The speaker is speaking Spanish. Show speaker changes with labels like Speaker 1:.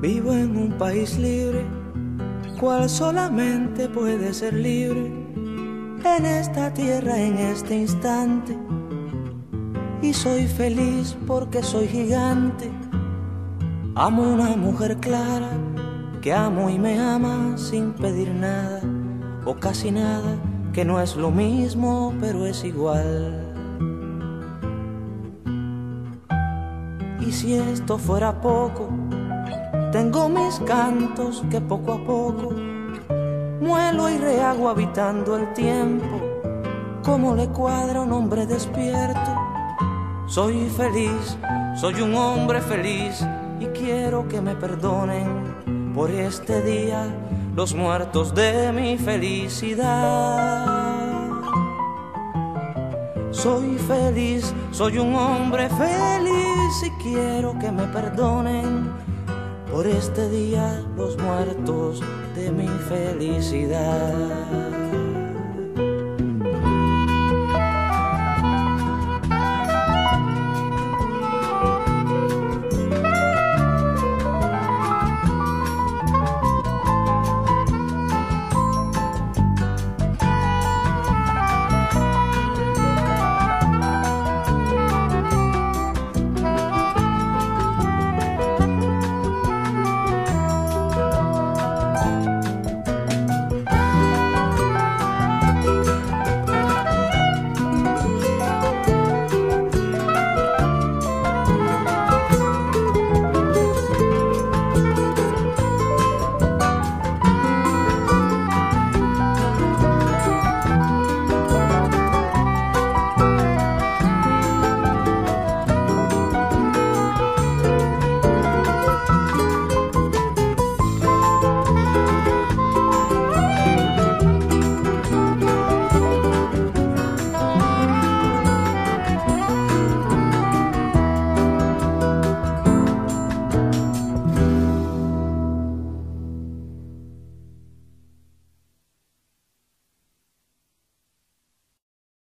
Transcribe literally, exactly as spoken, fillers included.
Speaker 1: Vivo en un país libre, cual solamente puede ser libre en esta tierra, en este instante. Y soy feliz porque soy gigante. Amo una mujer clara que amo y me ama sin pedir nada o casi nada, que no es lo mismo pero es igual. Y si esto fuera poco, tengo mis cantos que poco a poco muelo y rehago habitando el tiempo, como le cuadra a un hombre despierto. Soy feliz, soy un hombre feliz y quiero que me perdonen por este día los muertos de mi felicidad. Soy feliz, soy un hombre feliz y quiero que me perdonen por este día los muertos de mi felicidad.